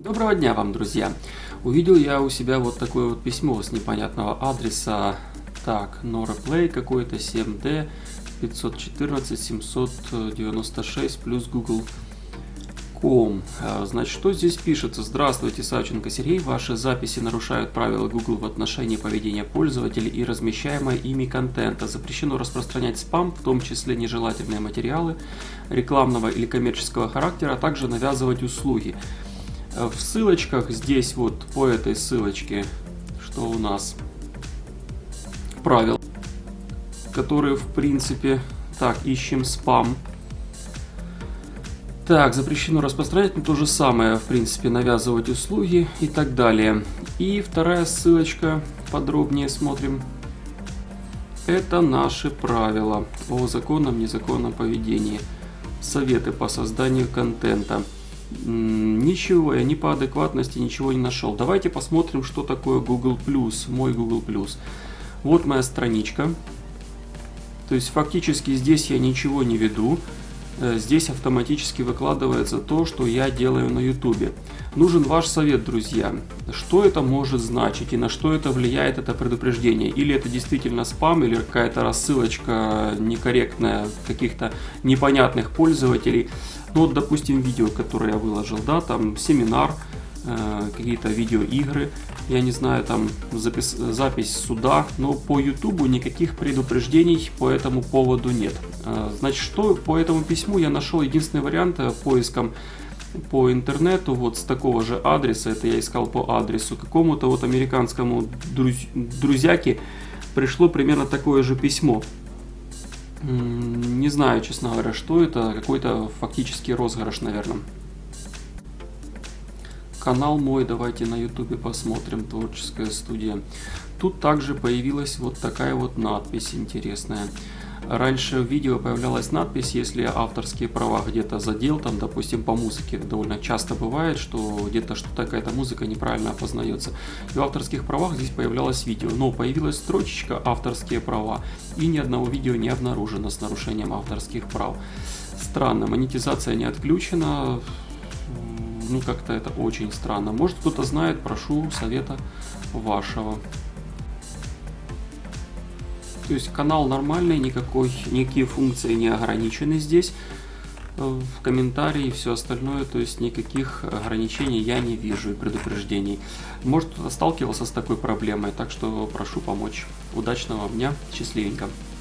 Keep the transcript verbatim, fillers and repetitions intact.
Доброго дня вам, друзья! Увидел я у себя вот такое вот письмо с непонятного адреса. Так, NoReplay какой-то, семь дэ пятьсот четырнадцать семьсот девяносто шесть плюс Google точка ком. Значит, что здесь пишется? Здравствуйте, Савченко Сергей. Ваши записи нарушают правила Google в отношении поведения пользователей и размещаемого ими контента. Запрещено распространять спам, в том числе нежелательные материалы рекламного или коммерческого характера, а также навязывать услуги. В ссылочках здесь вот по этой ссылочке, что у нас правила, которые в принципе, так, ищем спам. Так, запрещено распространять, но то же самое, в принципе, навязывать услуги и так далее. И вторая ссылочка, подробнее смотрим. Это наши правила о законном, незаконном поведении. Советы по созданию контента. Ничего, я ни по адекватности ничего не нашел. Давайте посмотрим, что такое Google плюс, мой Google плюс. Вот моя страничка. То есть фактически здесь я ничего не веду. Здесь автоматически выкладывается то, что я делаю на YouTube. Нужен ваш совет, друзья. Что это может значить и на что это влияет, это предупреждение? Или это действительно спам, или какая-то рассылочка некорректная каких-то непонятных пользователей. Ну вот, допустим, видео, которое я выложил, да, там семинар, э, какие-то видеоигры, я не знаю, там запис, запись суда, но по YouTube никаких предупреждений по этому поводу нет. Э, значит, что по этому письму я нашел единственный вариант поиском по интернету, вот с такого же адреса, это я искал по адресу, какому-то вот американскому друз, друзьяке пришло примерно такое же письмо. Не знаю, честно говоря, что это, какой-то фактический розыгрыш, наверное. Канал мой, давайте на YouTube посмотрим, творческая студия. Тут также появилась вот такая вот надпись интересная. Раньше в видео появлялась надпись, если авторские права где-то задел, там, допустим, по музыке довольно часто бывает, что где-то что-то, какая-то музыка неправильно опознается. И в авторских правах здесь появлялось видео, но появилась строчечка «авторские права», и ни одного видео не обнаружено с нарушением авторских прав. Странно, монетизация не отключена, ну как-то это очень странно. Может, кто-то знает, прошу совета вашего. То есть канал нормальный, никакой, никакие функции не ограничены здесь, в комментарии и все остальное, то есть никаких ограничений я не вижу и предупреждений. Может, кто-то сталкивался с такой проблемой, так что прошу помочь. Удачного дня, счастливенько.